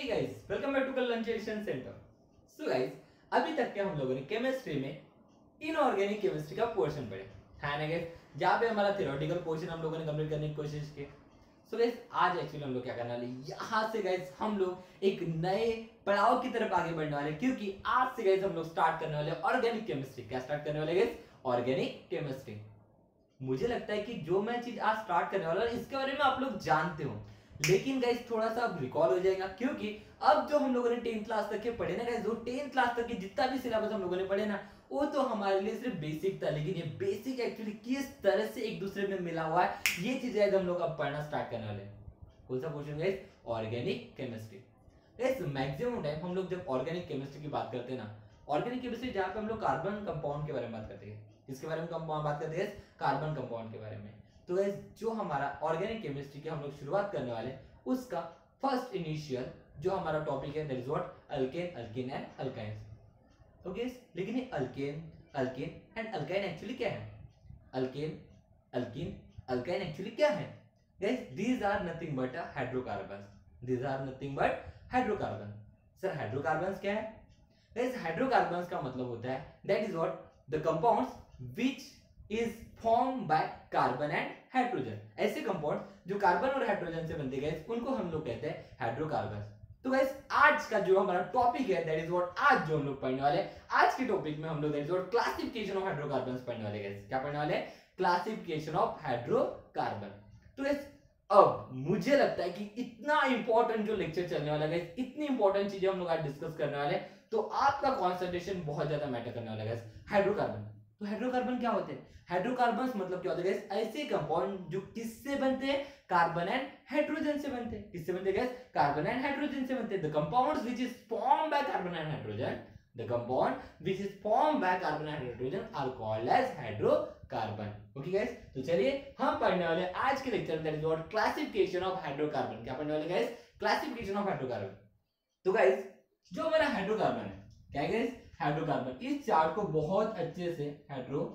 Hey guys, welcome back to कलंचेशन centre. So guys, अभी तक के हम लोगों ने केमिस्ट्री में इनऑर्गेनिक केमिस्ट्री का पोर्शन पढ़े है ना गाइस, जहाँ पे हमारा थ्योरेटिकल पोर्शन हम लोगों ने कंप्लीट करने की कोशिश की। सो गाइस, आज एक्चुअली हम लोग क्या करने वाले, यहाँ से गाइस हम लोग एक नए पड़ाव की तरफ आगे बढ़ने वाले, क्योंकि आज से गाइस हम लोग स्टार्ट करने वाले ऑर्गेनिक केमिस्ट्री। क्या स्टार्ट करने वाले गाइस? Organic chemistry. मुझे लगता है कि जो मैं चीज आज स्टार्ट करने वाला हूं इसके बारे में आप लोग जानते हो, लेकिन गाइस थोड़ा सा अब रिकॉल हो जाएगा, क्योंकि अब जो हम लोगों ने 10th क्लास तक के पढ़े ना गाइस, जो 10th क्लास तक के जितना भी सिलेबस हम लोगों ने पढ़े ना, वो तो हमारे लिए सिर्फ बेसिक था, लेकिन ये बेसिक एक्चुअली किस तरह से एक दूसरे में मिला हुआ है, ये चीजें हम लोग अब पढ़ना स्टार्ट करने वाले हैं। कौन सा question guys? Organic chemistry. Guys maximum time हम लोग जब ऑर्गेनिक केमिस्ट्री की बात करते हैं ना, ऑर्गेनिक केमिस्ट्री जहां पे हम लोग कार्बन कंपाउंड के बारे में बात करते हैं, किसके बारे में बात करते हैं? कार्बन कंपाउंड के बारे में। तो गाइस जो हमारा ऑर्गेनिक केमिस्ट्री की हम लोग शुरुआत करने वाले, उसका फर्स्ट इनिशियल जो हमारा टॉपिक है, that is what? Alkane, alkene and alkynes. Okay, लेकिन ये alkane, alkene and alkyne actually क्या है? अल्केन, अल्कीन, अल्काइन एक्चुअली क्या है guys? These are nothing but hydrocarbons. These are nothing but hydrocarbon. Sir hydrocarbons क्या है guys? Hydrocarbons का मतलब होता है that is what? The compounds which is form by carbon and hydrogen. ऐसे compound जो कार्बन और हाइड्रोजन से बनते हैं उनको हम लोग कहते हैं हाइड्रोकार्बन। तो गाइस आज का जो हमारा टॉपिक है दैट इज व्हाट? आज जो हम लोग पढ़ने वाले हैं, आज के टॉपिक में हम लोग that is what? Classification of hydrocarbons पढ़ने वाले हैं। क्या पढ़ने वाले हैं? Classification of hydrocarbon. तो गाइस अब मुझे लगता है कि इतना इंपॉर्टेंट जो लेक्चर चलने वाला है, इतनी इंपॉर्टेंट चीजें हम लोग आज डिस्कस करने वाले हैं, तो आपका कंसंट्रेशन बहुत ज्यादा मैटर करने वाला है। हाइड्रोकार्बन, तो हाइड्रोकार्बन क्या होते हैं? हाइड्रोकार्बन्स मतलब क्या होता है? ऐसे कंपाउंड जो किससे बनते हैं? कार्बन एंड हाइड्रोजन से बनते हैं। किससे बनते हैं? कार्बन एंड हाइड्रोजन से बनते हैं। The compounds which is formed by carbon and hydrogen, the compound which is formed by carbon and hydrogen are called as hydrocarbon. Okay guys, तो चलिए हम पढ़ने वाले आज के lecture that is what? Classification of hydrocarbon. क्या पढ़ने वाले गाइस? Classification of hydrocarbon. तो गाइस जो हमारा हाइड्रोकार्बन है, क्या है गाइस? हाइड्रोकार्बन। इस चार्ट को बहुत अच्छे से, हाइड्रोकार्बन,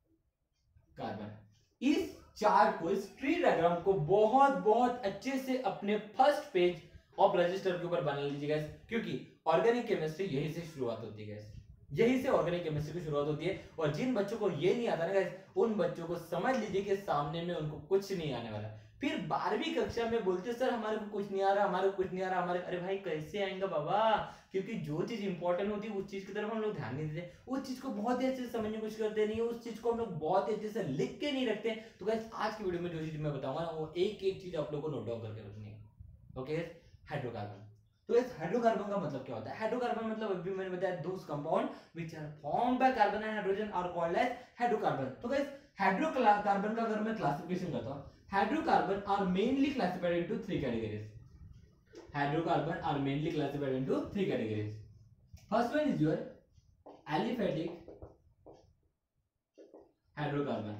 इस चार्ट को, इस ट्री डायग्राम को बहुत अच्छे से अपने फर्स्ट पेज ऑफ रजिस्टर के ऊपर बना लीजिए गाइस, क्योंकि ऑर्गेनिक केमिस्ट्री यही से शुरुआत होती है गाइस, यही से ऑर्गेनिक केमिस्ट्री की शुरुआत होती है। और जिन बच्चों को ये नहीं आता ना गाइस, उन बच्चों को समझ लीजिए कि सामने में उनको कुछ नहीं आने वाला। फिर 12वीं कक्षा में बोलते सर हमारे को कुछ नहीं आ रहा, हमारे को कुछ नहीं आ रहा, हमारे, अरे भाई कैसे आएगा बाबा? क्योंकि जो चीज इंपॉर्टेंट होती है उस चीज की तरफ हम लोग ध्यान नहीं देते, उस चीज को बहुत ही अच्छे से समझने की कोशिश करते नहीं है, उस चीज को हम लोग बहुत ही अच्छे से लिख के नहीं रखते। तो गाइस आज की वीडियो में जो चीज मैं बताऊंगा ना, वो एक एक चीज आप लोगों को नोट डाउन करके रखनी है। Okay, hydrocarbon. तो इस हाइड्रोकार्बन का मतलब क्या होता है? हाइड्रोकार्बन मतलब अभी मैंने बताया, those compound which are formed by carbon and hydrogen are called as hydrocarbon. तो गाइस हाइड्रोकार्बन का अगर मैं क्लासिफिकेशन करता हूं, hydrocarbon are mainly classified into 3 categories. Hydrocarbon are mainly classified into 3 categories. First one is your aliphatic hydrocarbon.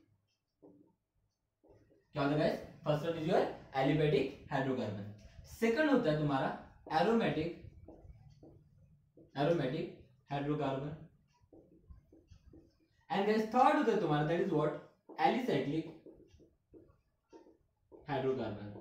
क्या होता है guys? First one is your aliphatic hydrocarbon. Second होता है तुम्हारा aromatic hydrocarbon. And guys third होता है तुम्हारा that is what? Alicyclic hydrocarbon.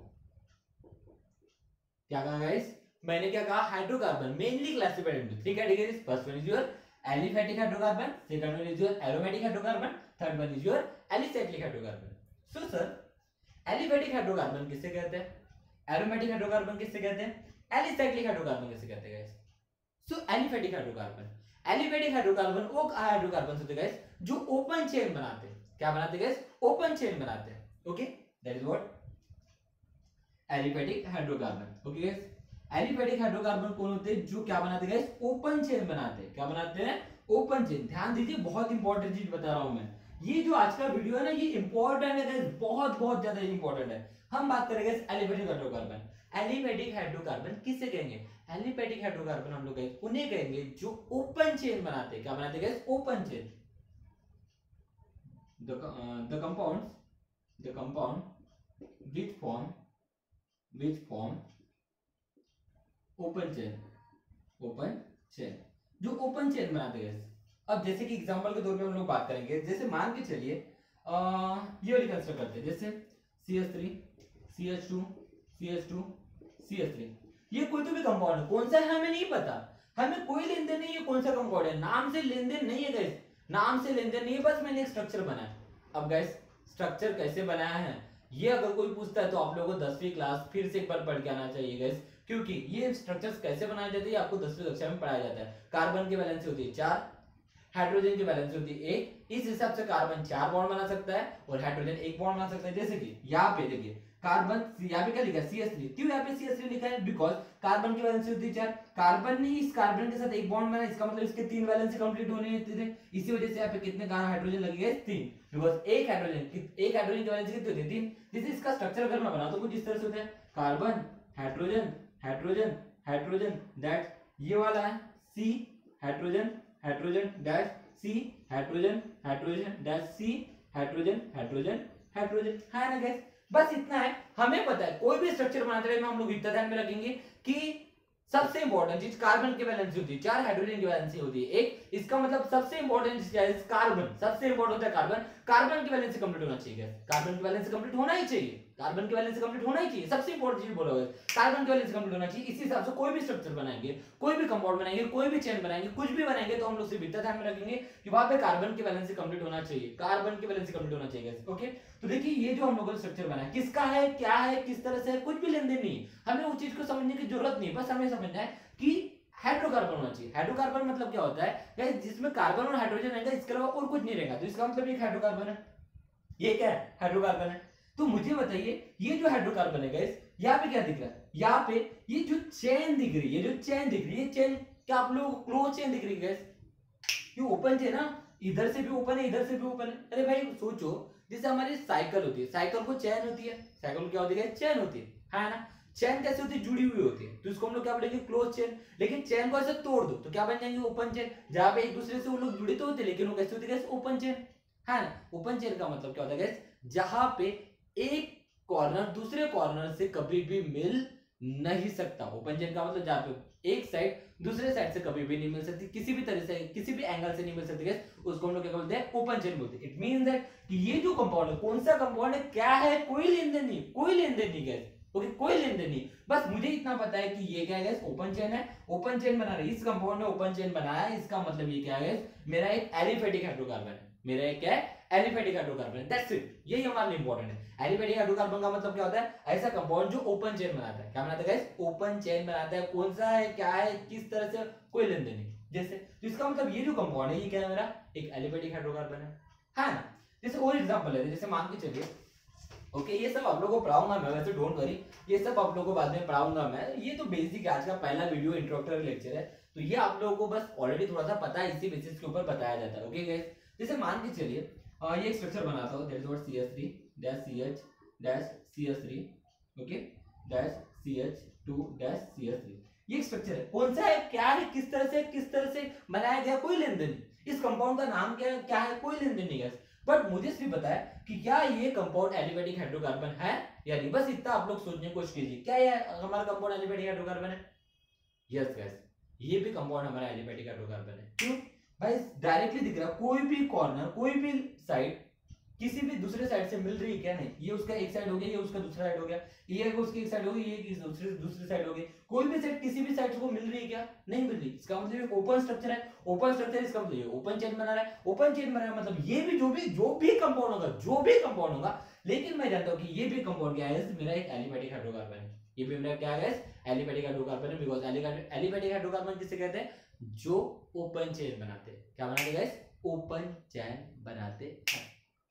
क्या कहा गाइस? मैंने क्या कहा? Hydrocarbon mainly classified into 3 categories. First one is your aliphatic hydrocarbon, second one is your aromatic hydrocarbon, third one is your alicyclic hydrocarbon. So sir aliphatic hydrocarbon किसे कहते हैं? Aromatic hydrocarbon किससे कहते हैं? एलिसाइक्लिक हाइड्रोकार्बन किससे कहते हैं guys? So aliphatic hydrocarbon, aliphatic hydrocarbon वो हाइड्रोकार्बन होते हैं गाइस जो ओपन चेन बनाते हैं। क्या बनाते हैं गाइस? ओपन चेन बनाते हैं। Okay, that is what? Aliphatic hydrocarbon. Okay guys, aliphatic hydrocarbon कौन होते हैं? जो क्या बनाते हैं गाइस? ओपन चेन बनाते हैं। क्या बनाते हैं? Open chain. ध्यान दीजिए, बहुत इंपॉर्टेंट चीज बता रहा हूं मैं। ये जो आज का वीडियो है ना, ये इंपॉर्टेंट है गाइस, बहुत ज्यादा इंपॉर्टेंट है। हम बात करेंगे एलिफेटिक हाइड्रोकार्बन। एलिफेटिक हाइड्रोकार्बन किसे कहेंगे? एलिफेटिक हाइड्रोकार्बन हम लोग उन्हें कहेंगे जो ओपन चेन बनाते हैं। क्या बनाते हैं? Open chain. The compound which form open chain, जो ओपन चेन बनाते हैं। अब जैसे कि एग्जांपल के तौर पे हम लोग बात करेंगे, जैसे मान के चलिए ये वाली कंस्ट्रक्ट करते हैं, जैसे CH3 CH2 CH2 CH3। ये कोई तो भी कंपाउंड है, कौन सा है हमें नहीं पता, हमें कोई लेन देन नहीं है कौन सा कंपाउंड है, नाम से लेन देन नहीं है गाइस, नाम से लेन देन नहीं है, बस मैंने एक स्ट्रक्चर बनाया। अब गाइस स्ट्रक्चर कैसे बनाया है ये अगर कोई पूछता है तो आप लोगों को 10वीं क्लास फिर से एक बार पढ़ के आना चाहिए गाइस, क्योंकि ये स्ट्रक्चर्स कैसे बनाए जाते हैं आपको 10वीं कक्षा में पढ़ाया जाता है। कार्बन की वैलेंसी होती है 4, हाइड्रोजन की वैलेंसी होती है 1, इस हिसाब से कार्बन 4 बॉन्ड बना सकता है और हाइड्रोजन 1 बॉन्ड बना सकता है। जैसे कि यहाँ पे देखिए कार्बन, यहाँ पे क्या लिखा है CH3, क्यों यहाँ पे CH3 लिखा है, बिकॉज कार्बन की वैलेंसी होती है 4, कार्बन ने इस कार्बन के साथ 1 बॉन्ड बना, इसका मतलब इसके 3 वैलेंसी कंप्लीट होने थे, इसी वजह से यहाँ पे कितने हाइड्रोजन लगेगा 3, बिकॉज एक हाइड्रोजन की वैलेंसी कितनी होती है 3। जैसे इसका स्ट्रक्चर अगर मैं बनाता हूं कुछ इस तरह से होता है, carbon hydrogen hydrogen hydrogen that ये वाला है C, hydrogen hydrogen dash C, hydrogen hydrogen dash C, hydrogen hydrogen hydrogen, है ना गाइस, बस इतना है। हमें पता है कोई भी स्ट्रक्चर बनाते रहे हम लोग इतना ध्यान में रखेंगे कि सबसे इंपॉर्टेंट चीज कार्बन की वैलेंसी होती है 4, हाइड्रोजन की वैलेंसी होती है 1, इसका मतलब सबसे इंपॉर्टेंट चीज है कार्बन, सबसे इंपॉर्टेंट होता है कार्बन, कार्बन की वैलेंसी कंप्लीट होना चाहिए, कार्बन की वैलेंसी कंप्लीट होना ही चाहिए, कार्बन की वैलेंसी कंप्लीट होना ही चाहिए, सबसे इंपॉर्टेंट चीज बोला हुआ है कार्बन की वैलेंसी कंप्लीट होना चाहिए। इसी हिसाब से कोई भी स्ट्रक्चर बनाएंगे, कोई भी कंपाउंड बनाएंगे, कोई भी चेन बनाएंगे, कुछ भी बनाएंगे तो हम लोग सिर्फ इतना ध्यान में रखेंगे कि वहां पे कार्बन की वैलेंसी कंप्लीट होना चाहिए, कार्बन की वैलेंसी कंप्लीट होना चाहिए। ओके, तो देखिए ये जो हम लोगों ने स्ट्रक्चर बनाया किसका है, क्या है, किस तरह से है, कुछ भी लेन देन नहीं, हमें उस चीज को समझने की जरूरत नहीं, बस हमें समझना है कि हाइड्रोकार्बन होना चाहिए। हाइड्रोकार्बन मतलब क्या होता है जिसमें कार्बन और हाइड्रोजन रहेगा, इसके अलावा और कुछ नहीं रहेगा, तो इसका मतलब ये हाइड्रोकार्बन है। ये क्या है, हाइड्रोकार्बन है। तो मुझे बताइए ये जो हाइड्रोकार्बन है गाइस, यहाँ पे क्या दिख रहा है, यहाँ पे ये जो चेन दिख रही है, जो चेन दिख रही है, चेन क्या आप लोगों को क्लोज चेन दिख रही है गाइस, ये ओपन चेन ना, इधर से भी ओपन है, इधर से भी ओपन है। अरे भाई सोचो जैसे हमारी साइकिल होती है, साइकिल को चेन होती है, साइकिल को क्या होती है, चेन होती है ना, चेन कैसे होती है, जुड़ी हुई होती है, तो इसको हम लोग क्या बोलेंगे, क्लोज चेन। लेकिन चेन को ऐसे तोड़ दो तो क्या बन जाएंगे, ओपन चेन, जहां पे एक दूसरे से वो लोग जुड़े तो होते लेकिन वो कैसे होती है, ओपन चेन, है ना। ओपन चेन का मतलब क्या होता है गाइस, जहां पे एक कॉर्नर दूसरे कॉर्नर से कभी भी मिल नहीं सकता। ओपन चेन का मतलब जहां पे एक साइड दूसरे साइड से कभी भी नहीं मिल सकती, किसी भी तरह से, किसी भी एंगल से नहीं मिल सकती गाइस, उसको हम लोग क्या बोलते हैं, ओपन चेन बोलते हैं। इट मींस दैट कि ये जो कंपाउंड है, कौन सा कंपाउंड है, क्या है, कोई लेन देन नहीं, कोई लेन देन नहीं गाइस, ओके, कोई लेन देन नहीं, बस मुझे इतना पता है कि ये क्या है गाइस, ओपन चेन है, ओपन चेन बना रही है, इस कंपाउंड ने ओपन चेन बनाया है, इसका मतलब ये क्या है गाइस, मेरा एक एलिफेटिक हाइड्रोकार्बन है, मेरा एक क्या है, एलिफेटिक हाइड्रोकार्बन, दैट्स इट, यही हमारे लिए इंपॉर्टेंट है। एलिफेटिक हाइड्रोकार्बन का मतलब क्या होता है, ऐसा कंपाउंड जो ओपन चेन बनाता है, क्या बनाता है गाइस, ओपन चेन बनाता है। कौन सा है, क्या है, किस तरह से, कोई लेन देन नहीं। जैसे तो इसका मतलब ये जो कंपाउंड है ये क्या है, मेरा एक एलिफेटिक हाइड्रोकार्बन है ना। जैसे और एग्जांपल लेते हैं, जैसे मान के चलिए, ओके, ये सब आप लोगों को पढ़ाऊंगा मैं, वैसे डोंट वरी, ये सब आप लोगों को बाद में पढ़ाऊंगा मैं, ये तो बेसिक आज का पहला वीडियो इंट्रोडक्टरी लेक्चर है, तो ये आप लोगों को बस ऑलरेडी थोड़ा सा पता है, इसी बेसिस के ऊपर बताया जाता है। ओके गाइस, जैसे मान के चलिए ये एक स्ट्रक्चर बनाता हूं, that is what CH3 dash CH dash CH3, okay, dash CH2 dash CH3, ये एक स्ट्रक्चर है, कौन सा है, क्या है, किस तरह से बनाया गया, कोई लेन देन नहीं, इस कंपाउंड का नाम क्या है, कोई लेन देन नहीं गाइस, बट मुझे सिर्फ पता है कि क्या ये कंपाउंड एलिफेटिक हाइड्रोकार्बन है या नहीं, बस इतना आप लोग सोचने की कोशिश कीजिए, क्या ये हमारा कंपाउंड एलिफेटिक हाइड्रोकार्बन है, यस गाइस, ये भी कंपाउंड हमारा एलिफेटिक हाइड्रोकार्बन है। क्यों भाई, डायरेक्टली दिख रहा है, कोई भी कॉर्नर, कोई भी साइड किसी भी दूसरे साइड से मिल रही है क्या, नहीं, ये उसका एक साइड हो गया, ये उसका दूसरा साइड हो गया, ये उसकी एक साइड हो गई, ये दूसरी साइड हो गई, कोई भी साइड किसी भी साइड से को मिल रही है क्या, नहीं मिल रही, इसका मतलब ओपन स्ट्रक्चर है, ओपन स्ट्रक्चर, इसका मतलब ये ओपन चेन बना रहा है, ओपन चेन बना रहा है, मतलब ये भी जो भी कंपाउंड होगा, लेकिन मैं जानता हूं कि ये भी कंपाउंड क्या है, मेरा एक एलिफेटिक हाइड्रोकार्बन है, ये भी मेरा क्या है, एलिफेटिक हाइड्रोकार्बन है, बिकॉज़ एलिफेटिक हाइड्रोकार्बन किसे कहते हैं, जो ओपन चेन बनाते हैं, क्या बनाते गाइस, ओपन चेन बनाते हैं।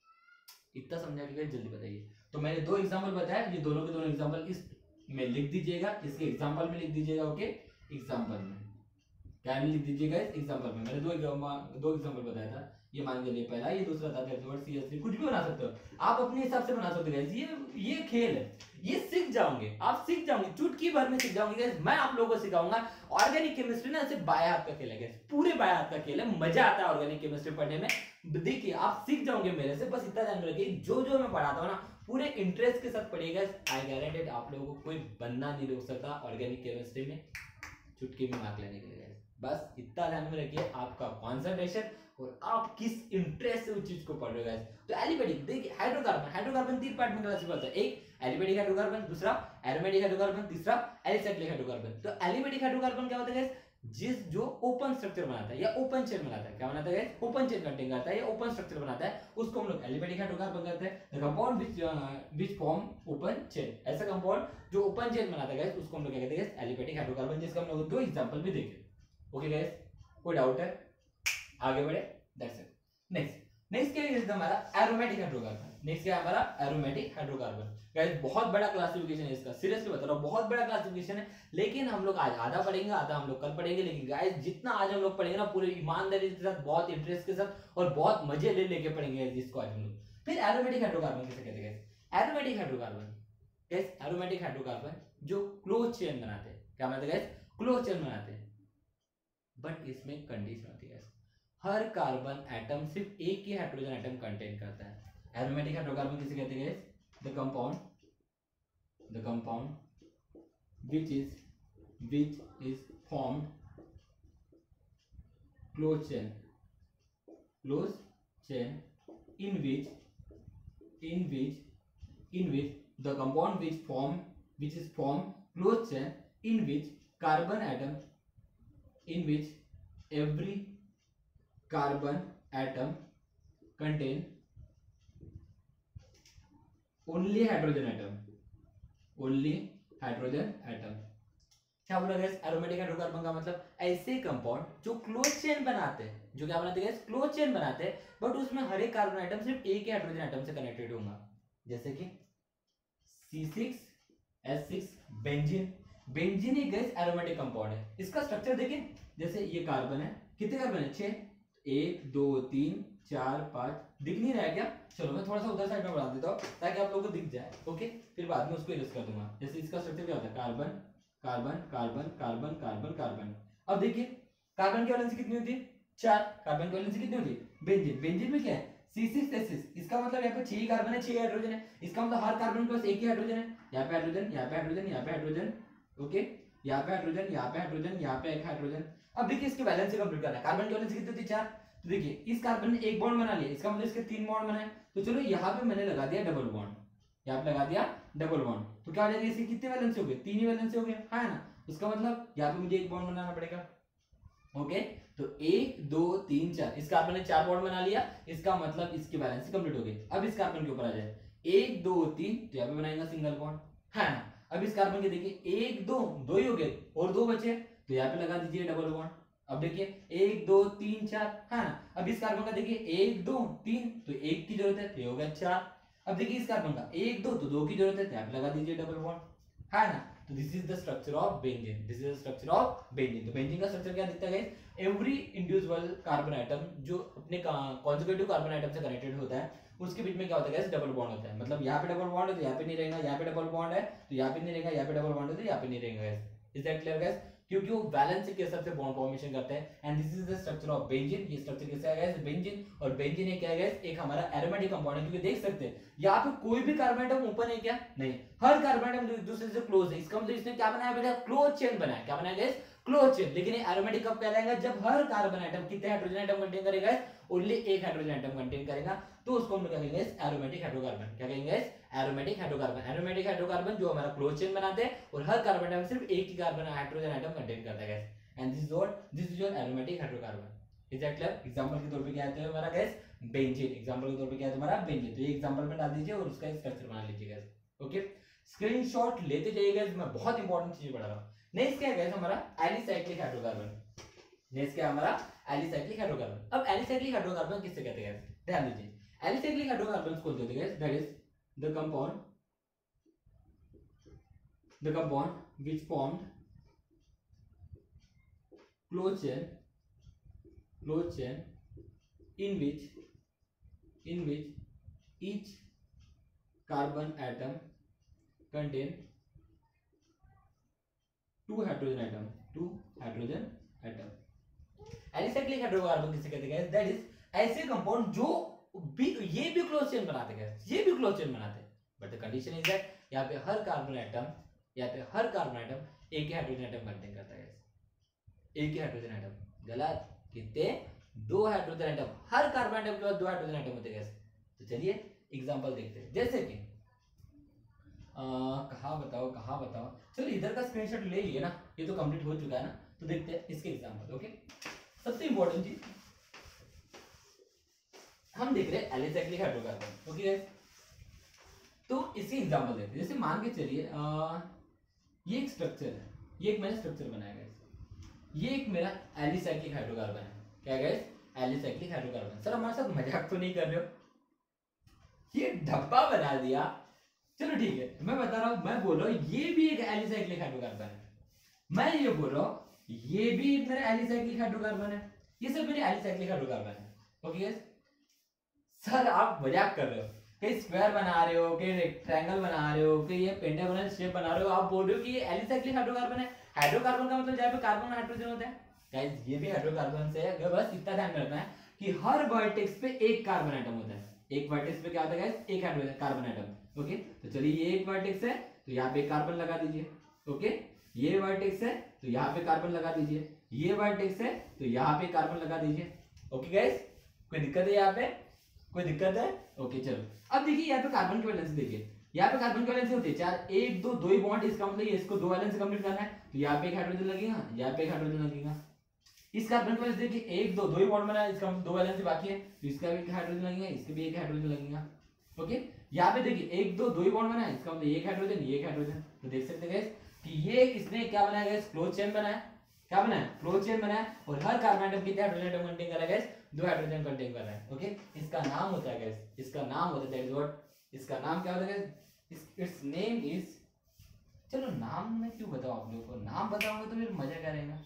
इतना समझा के गाइस, जल्दी बताइए। तो मैंने 2 एग्जांपल बताया, ये दोनों के दोनों एग्जांपल इस में लिख दीजिएगा, इसके एग्जांपल में लिख दीजिएगा, ओके, एग्जांपल में क्या में लिख दीजिएगा, एग्जांपल में मैंने 2 एग्जांपल बताया था, ये मान के लिए पहला, ये दूसरा था CH3, कुछ भी बना सकते हो आप, अपने हिसाब से बना सकते हो गाइस, ये खेल है, ये सीख जाओगे आप, सीख जाओगे, चुटकी भर में सीख जाओगे गाइस, मैं आप लोगों को सिखाऊंगा। ऑर्गेनिक केमिस्ट्री ना ऐसे बाय हाथ का खेल है गाइस, पूरे बाय हाथ का खेल है, मजा आता है ऑर्गेनिक केमिस्ट्री पढ़ने में, देखिए आप सीख जाओगे मेरे से, बस इतना ध्यान रखिए, जो मैं पढ़ाता हूँ ना पूरे इंटरेस्ट के साथ पढ़िएगा, आई गारंटेड आप लोगों को कोई बंदा नहीं रोक सकता ऑर्गेनिक केमिस्ट्री में चुटकी में मार्क लेने के लिए, बस इतना ध्यान में रखिए, आपका कॉन्सेंट्रेशन और आप किस इंटरेस्ट से उस चीज को पढ़ रहे हो गाइस। तो एलिफेटिक देखिए, हाइड्रोकार्बन 3 पार्ट में क्लासिफाई होता है, एक एलिफेटिक हाइड्रोकार्बन, दूसरा एरोमेटिक हाइड्रोकार्बन, तीसरा एलिसाइक्लिक हाइड्रोकार्बन। तो एलिफेटिक हाइड्रोकार्बन क्या होता है गाइस, जो ओपन स्ट्रक्चर बनाता है या ओपन चेन बनाता है, क्या बनाता है, ओपन चेन कंटेन करता है या ओपन स्ट्रक्चर बनाता है, उसको हम लोग एलिफेटिक हाइड्रोकार्बन कहते हैं। The compound which form open chain, ऐसा कंपाउंड जो ओपन चेन बनाता है गाइस, उसको हम लोग क्या कहते हैं, एलिफेटिक हाइड्रोकार्बन, जिसका हम लोग दो एग्जांपल भी देखे। ओके गाइस, कोई डाउट है, आगे बढ़े, दैट्स इट। नेक्स्ट क्या है हमारा एरोमेटिक हाइड्रोकार्बन। नेक्स्ट क्या है हमारा एरोमेटिक हाइड्रोकार्बन। गाइस बहुत बड़ा क्लासिफिकेशन है इसका, सीरियसली बता रहा हूं, बहुत बड़ा क्लासिफिकेशन है। लेकिन हम लोग आज आधा पढ़ेंगे, आधा हम लोग कल पढ़ेंगे। लेकिन गाइस जितना आज हम लोग पढ़ेंगे ना, पूरे ईमानदारी के साथ, बहुत इंटरेस्ट के साथ और बहुत मजे ले लेके पढ़ेंगे जिसको आज हम लोग। फिर एरोमेटिक हाइड्रोकार्बन किसे कहते हैं guys, aromatic hydrocarbon. Guys aromatic hydrocarbon जो क्लोज चेन बनाते हैं, क्या बनाते हैं गाइस, क्लोज चेन बनाते हैं। बट इसमें कंडीशन होती है, हर कार्बन एटम सिर्फ एक ही हाइड्रोजन एटम कंटेन करता है। एरोमेटिक हाइड्रोकार्बन किसे कहते हैं, the compound which is formed closed chain in which the compound which is formed closed chain in which carbon atom, in which every carbon atom contain only hydrogen atom। क्या बोला गया, aromatic hydrocarbon का मतलब ऐसे compound जो close chain बनाते हैं, जो क्या बनाते हैं, क्लोज चेन बनाते हैं, बट उसमें हर एक कार्बन आइटम सिर्फ एक ही हाइड्रोजन आइटम से कनेक्टेड होगा। जैसे कि C6H6 बेंजीन। बेंजीन एक गैस एरोमेटिक कंपाउंड है। इसका स्ट्रक्चर देखिए, जैसे ये कार्बन है, कितने कार्बन है, 6, 1 2 3 4 5, दिख नहीं रहा है क्या? चलो मैं थोड़ा सा उधर साइड में बढ़ा देता हूँ ताकि आप लोगों को दिख जाए। ओके, फिर बाद में उसको इरेज कर दूंगा। जैसे इसका स्ट्रक्चर क्या होता है, carbon carbon carbon carbon carbon carbon. अब देखिए कार्बन की वैलेंसी कितनी होती है, 4। कार्बन की वैलेंसी कितनी होती है, बेंजीन। बेंजीन में क्या है, C6H6। इसका मतलब यहाँ पे 6 ही कार्बन है, 6 हाइड्रोजन है। इसका मतलब हर कार्बन के पास एक ही हाइड्रोजन है। यहाँ पे हाइड्रोजन, यहाँ पे हाइड्रोजन, यहाँ पे हाइड्रोजन, ओके, यहाँ पे हाइड्रोजन, यहाँ पे हाइड्रोजन, यहाँ पे एक हाइड्रोजन। अब देखिए इसकी वैलेंसी कंप्लीट करना है। कार्बन की वैलेंसी कितनी होती है, 4। तो देखिए इस कार्बन ने एक बॉन्ड बना लिया, इसका मतलब इसके 3 बॉन्ड बनाए। तो चलो यहाँ पे मैंने लगा दिया डबल बॉन्ड, यहाँ पे लगा दिया डबल बॉन्ड। तो क्या हो जाएगा, इसकी कितनी वैलेंसी हो गई, 3 ही वैलेंसी हो गया, है ना। उसका मतलब यहाँ पे मुझे एक बॉन्ड बनाना पड़ेगा। ओके, तो 1 2 3 4, इस कार्बन ने 4 बॉन्ड बना लिया, इसका मतलब इसकी वैलेंसी कंप्लीट हो गई। अब इस कार्बन के ऊपर आ जाए, 1 2 3, तो यहाँ पे बनाएगा सिंगल बॉन्ड, है ना। अब इस कार्बन के देखिए 1 2 2 ही हो गए और 2 बचे, तो यहाँ पे लगा दीजिए डबल बॉन्ड। अब देखिए 1 2 3 4, है ना। अब इस कार्बन का देखिए 1 2 3, तो 1 की जरूरत है, तो ये हो गया 4। अब देखिए इस कार्बन का 1 2, तो 2 की जरूरत है, तो यहाँ पे लगा दीजिए डबल बॉन्ड, है ना। तो this is the structure of benzene, this is the structure of benzene. तो बेंजीन का स्ट्रक्चर क्या दिखता है, एवरी इंडिविजुअल कार्बन आइटम जो अपने कॉन्जुगेटिव कार्बन आइटम से कनेक्टेड होता है, उसके बीच में क्या होता है, डबल बॉन्ड होता है। मतलब यहाँ पे डबल बॉन्ड है तो यहाँ पे नहीं रहेगा, यहाँ पे डबल बॉन्ड है तो यहाँ पे नहीं रहेगा, यहाँ पे डबल बॉन्ड है तो यहाँ पे नहीं रहेगा। Is that clear guys? क्योंकि वो वैलेंसी के हिसाब से बॉन्ड फॉर्मेशन करते हैं। And this is the structure of benzene. ये स्ट्रक्चर किसका है गाइस, बेंजीन। और बेंजीन क्या है गाइस, एक हमारा एरोमेटिक कंपाउंड है। क्योंकि देख सकते हैं यहाँ पे कोई भी कार्बन आइटम ओपन है क्या, नहीं, हर कार्बन आइटम एक दूसरे से क्लोज है। इसका मतलब इसने क्या बनाया बेटा, क्लोज चेन बनाया। क्या बनाया गाइस, क्लोज चेन। लेकिन ये एरोमेटिक कब कहलाएगा, जब हर कार्बन आइटम कितने हाइड्रोजन आइटम कंटेन करेगा, ओनली एक हाइड्रोजन आइटम कंटेन करेगा, तो उसको हम लोग क्या कहेंगे, एरोमेटिक हाइड्रोकार्बन। क्या कहेंगे, एरोमेटिक हाइड्रोकार्बन। एरोमेटिक हाइड्रोकार्बन जो हमारा क्लोज चेन बनाते हैं और हर कार्बन आइटम सिर्फ एक ही कार्बन हाइड्रोजन आइटम कंटेन करता है guys. And this is your aromatic hydrocarbon. Is that clear? Example के तौर पे क्या आता है हमारा गाइस, बेंजीन। एग्जांपल के तौर पे क्या है हमारा, बेंजीन। तो ये एग्जांपल में डाल दीजिए और उसका स्ट्रक्चर बना लीजिए गाइस। ओके, स्क्रीनशॉट लेते जाइए गाइस, मैं बहुत इंपॉर्टेंट चीज पढ़ा रहा हूं। नेक्स्ट क्या है गाइस हमारा, एलिसाइक्लिक हाइड्रोकार्बन। नेक्स्ट क्या है हमारा, एलिसाइक्लिक हाइड्रोकार्बन। अब एलिसाइक्लिक हाइड्रोकार्बन किससे कहते हैं गाइस, ध्यान दीजिए। एलिसाइक्लिक हाइड्रोकार्बन को कहते हैं guys, that is the compound which formed closed chain in which each carbon atom contain two hydrogen atom। Alicyclic hydrocarbon किसे कहते हैं, दैट इज ऐसे कंपाउंड जो ये भी क्लोज चेन बनाते हैं, ये भी क्लोज चेन बनाते हैं। But the condition is that यहाँ पे हर कार्बन आइटम एक ही हाइड्रोजन आइटम कंटेन करता है, एक ही हाइड्रोजन आइटम। गलत, कितने, 2 हाइड्रोजन आइटम। हर कार्बन आइटम के पास 2 हाइड्रोजन आइटम होते हैं। तो चलिए एग्जांपल देखते हैं। जैसे कि कहाँ बताओ, चलो इधर का स्क्रीनशॉट ले लिए ना, ये तो कंप्लीट हो चुका है ना, तो देखते हैं इसके एग्जाम्पल। ओके, सबसे इंपॉर्टेंट चीज हम देख रहे हैं एलिसाइक्लिक हाइड्रोकार्बन। ओके गाइस, तो इसके एग्जाम्पल देखते हैं। जैसे मान के चलिए ये एक स्ट्रक्चर है, ये एक मैंने स्ट्रक्चर बनाया गाइस, ये एक मेरा एलिसाइक्लिक हाइड्रोकार्बन है। क्या गाइस, एलिसाइक्लिक हाइड्रोकार्बन। सर हमारे साथ मजाक तो नहीं कर रहे हो? ये डब्बा बना दिया, चलो ठीक है, मैं बता रहा हूं, मैं बोल रहा हूं ये भी एक एलिसाइक्लिक हाइड्रोकार्बन है। मैं ये बोल रहा हूं ये भी एक मेरा एलिसाइक्लिक हाइड्रोकार्बन है, ये सब मेरे एलिसाइक्लिक हाइड्रोकार्बन है। ओके गाइस, सर आप मजाक कर रहे हो, कहीं स्क्वायर बना रहे हो, कहीं रेक्टेंगल बना रहे हो, कहीं ये पेंटागोनल शेप बना रहे हो, आप बोल रहे हो कि ये एलिसाइक्लिक हाइड्रोकार्बन है। हाइड्रोकार्बन का मतलब जहां पे कार्बन और हाइड्रोजन होता है गाइस, ये भी हाइड्रोकार्बन से है। बस इतना ध्यान रखना है कि हर वर्टेक्स पे एक कार्बन एटम होता है। एक वर्टेक्स पे क्या होता है गाइस, एक हाइड्रोजन कार्बन एटम। ओके, तो चलिए ये एक वर्टेक्स है तो यहाँ पे कार्बन लगा दीजिए। ओके, ये वर्टेक्स है तो यहाँ पे कार्बन लगा दीजिए, ये वर्टेक्स है तो यहाँ पे कार्बन लगा दीजिए। ओके गाइस, कोई दिक्कत है यहाँ पे? कोई दिक्कत है? ओके चलो, अब देखिए यहाँ पे कार्बन की वैलेंसी देखिए, यहाँ पे कार्बन की वैलेंसी होती है 4, 1 2 2 ही बॉन्ड, इसका मतलब इसको 2 वैलेंसी कंप्लीट करना है, तो यहाँ पे एक हाइड्रोजन लगेगा, यहाँ पे एक हाइड्रोजन लगेगा। इस कार्बन की वैलेंसी देखिए 1 2 2 ही बॉन्ड बना है, इसका 2 वैलेंसी बाकी है, तो इसका भी एक हाइड्रोजन लगेगा, इसके भी एक हाइड्रोजन लगेगा। ओके, यहाँ पे देखिए 1 2 2 ही बॉन्ड बना है, इसका मतलब एक हाइड्रोजन, ये एक हाइड्रोजन। तो देख सकते हैं कि ये इसने क्या बनाया गाइस, क्लोज चेन बनाया। क्या बनाया? क्लोज चेन बनाया, और हर कार्बन एटम कितने हाइड्रोजन एटम कंटेन कर रहा है गाइस, 2 हाइड्रोजन कंटेन कर रहा है। ओके, इसका नाम होता है गाइस, इसका नाम होता है दैट इज व्हाट, इसका नाम क्या होता है गाइस, इट्स नेम इज, चलो नाम मैं क्यों बताऊं आप लोगों को, नाम बताऊंगा तो फिर मजा क्या रहेगा,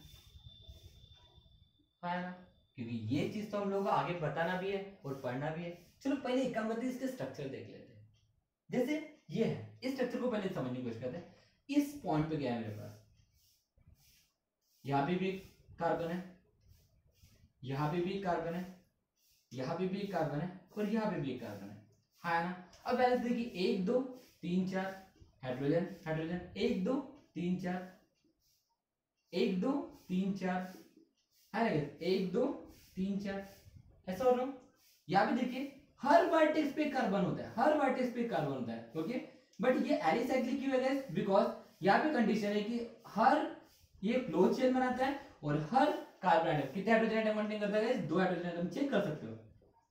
है ना, क्योंकि ये चीज तो हम लोगों को आगे बताना भी है और पढ़ना भी है। चलो पहले एक काम करते हैं, इसके स्ट्रक्चर देख लेते हैं। जैसे ये है, इस स्ट्रक्चर को पहले समझने की कोशिश करते हैं। इस पॉइंट पे क्या है मेरे पास, यहां पे भी कार्बन है, यहां पे भी कार्बन है, यहां पे भी कार्बन है, और यहां पे भी कार्बन है ना। अब बैलेंस देखिए 1 2 3 4 हाइड्रोजन हाइड्रोजन, 1 2 3 4 1 2 3 4 है ना, 1 2 3 4 ऐसा हो रहा। यहाँ पे देखिए हर वर्टेक्स पे कार्बन होता है, हर वर्टेक्स पे कार्बन होता है। ओके, बट ये एलिसाइक्लिक क्यों है गाइस, बिकॉज यहाँ पे कंडीशन है कि हर ये क्लोज चेन बनाता है, और हर कार्बन एटम कितने हाइड्रोजन एटम कंटेन करता है गाइस, 2 हाइड्रोजन एटम। चेक कर सकते हो,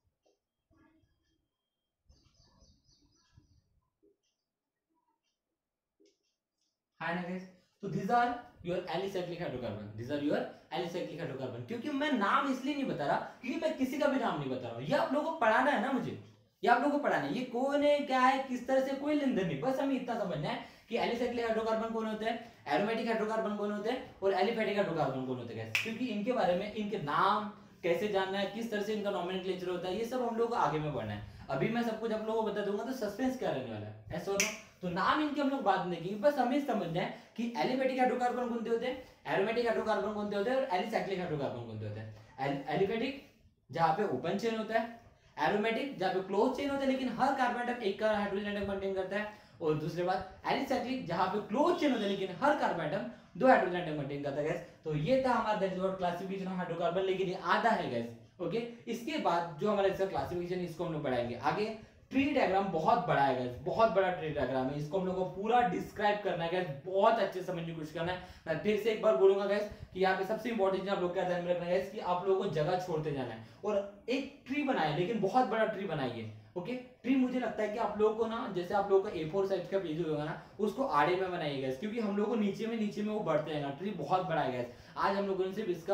है ना गाइस। तो these are your alicyclic hydrocarbon, these are your alicyclic hydrocarbon. क्योंकि मैं नाम इसलिए नहीं बता रहा क्योंकि मैं किसी का भी नाम नहीं बता रहा हूं, ये आप लोगों को पढ़ाना है ना मुझे, ये आप लोगों को पढ़ाना है, ये कौन है क्या है किस तरह से कोई लेन देन नहीं, बस हमें इतना समझना है कि एलिसाइक्लिक हाइड्रोकार्बन कौन होते हैं, एरोमेटिक हाइड्रोकार्बन कौन होते हैं, और एलिफेटिक हाइड्रोकार्बन कौन होते हैं, क्योंकि इनके बारे में, इनके नाम कैसे जानना है, किस तरह से इनका नोमेनक्लेचर होता है, ये सब हम लोगों को आगे में पढ़ना है। अभी मैं सब कुछ आप लोगों को बता दूंगा तो सस्पेंस क्या रहने वाला है, ऐसा होगा। तो नाम इनके हम लोग बाद में देखेंगे, बस हमें समझना है कि एलिफेटिक हाइड्रोकार्बन कौन होते हैं, एरोमेटिक हाइड्रोकार्बन कौन होते हैं, और एलिसाइक्लिक हाइड्रोकार्बन कौन होते हैं। एलिफेटिक जहां पे ओपन चेन होता है, एरोमेटिक जहां पे क्लोज चेन होता है लेकिन हर कार्बन एटम एक का हाइड्रोजन एटम कंटेन करता है, और दूसरी बात एलिसाइक्लिक जहां पे क्लोज चेन होता है लेकिन हर carbon atom 2 hydrogen atom contain करता है गाइस। तो ये था हमारा that is what classification of hydrocarbon, लेकिन ये आधा है गाइस। ओके, इसके बाद जो हमारा इसका क्लासिफिकेशन, इसको हम लोग पढ़ाएंगे आगे। ट्री डायग्राम बहुत बड़ा है गाइस, बहुत बड़ा ट्री डायग्राम है, इसको हम लोग को पूरा डिस्क्राइब करना है गाइस, बहुत अच्छे से समझने की कोशिश करना है। मैं फिर से एक बार बोलूंगा गाइस कि यहाँ पे सबसे इंपॉर्टेंट चीज आप लोग क्या ध्यान में रखना है गाइस, कि आप लोगों को जगह छोड़ते जाना है, और एक ट्री बनाए लेकिन बहुत बड़ा ट्री बनाइए। ओके, ट्री मुझे लगता है कि आप लोगों को ना, जैसे आप लोगों का A4 साइज का पेज होगा ना, उसको आड़े में बनाइए गाइस, क्योंकि हम लोग को नीचे में वो बढ़ते हैं। ट्री बहुत बड़ा है गाइस, आज हम लोगों ने सिर्फ इसका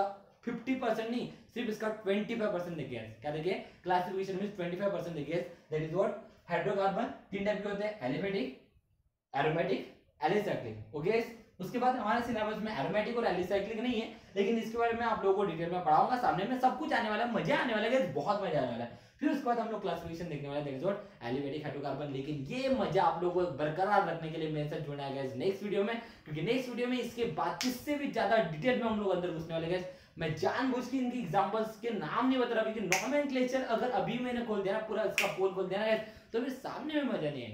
50% नहीं, सिर्फ इसका 25% देखिए। क्या देखिए, क्लासिफिकेशन में 25% देखिए, that is what hydrocarbon 3 type के होते हैं, एलिफेटिक, एरोमेटिक, एलिसाइक्लिक। ओके, उसके बाद हमारे सिलेबस में एरोमेटिक और एलिसाइक्लिक नहीं है, लेकिन इसके बारे में आप लोगों को डिटेल में पढ़ाऊंगा, सामने में सब कुछ आने वाला है, मजा आने वाला है, बहुत मजा आने वाला है। फिर उसके बाद हम लोग क्लासिफिकेशन देखने वाले हैं, एलिफेटिक हाइड्रोकार्बन। लेकिन ये मजा आप लोगों को बरकरार रखने के लिए मेरे साथ जुड़ना है नेक्स्ट वीडियो में, क्योंकि नेक्स्ट वीडियो में इसके बाद किससे भी ज्यादा डिटेल में हम लोग अंदर घुसने वाले हैं। मैं जानबूझ के इनकी एग्जांपल्स के नाम नहीं बता रहा, क्योंकि नोमेनक्लेचर अगर अभी मैंने खोल दिया ना, पूरा इसका पोल खोल दिया ना, तो फिर सामने में मजा नहीं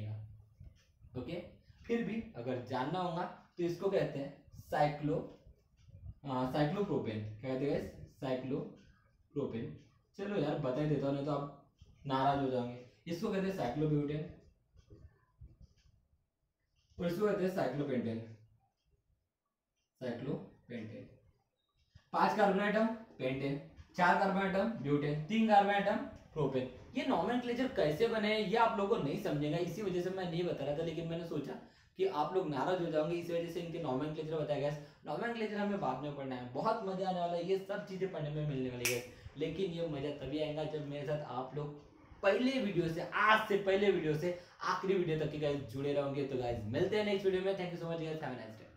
आएगा। ओके, फिर भी अगर जानना होगा तो इसको कहते हैं साइक्लोप्रोपेन। क्या कहते हैं? साइक्लोप्रोपेन। चलो यार बता ही देता हूँ, नहीं तो आप नाराज हो जाओगे। इसको कहते हैं साइक्लोब्यूटेन, और इसको कहते हैं cyclopentane. Cyclopentane 5 carbon atom pentane, 4 carbon atom butane, 3 carbon atom propane. ये नॉमेनक्लेचर कैसे बने ये आप लोगों को नहीं समझेगा, इसी वजह से मैं नहीं बता रहा था, लेकिन मैंने सोचा कि आप लोग नाराज हो जाओगे, इस वजह से इनके नॉमेनक्लेचर बताया गया। नॉमेनक्लेचर हमें बाद में पढ़ना है, बहुत मजा आने वाला है, ये सब चीजें पढ़ने में मिलने वाली है। लेकिन ये मजा तभी आएगा जब मेरे साथ आप लोग पहले वीडियो से, आज से पहले वीडियो से आखिरी वीडियो तक के गाइस जुड़े रहोगे। तो गाइस मिलते हैं नेक्स्ट वीडियो में। Thank you so much guys, have a nice day.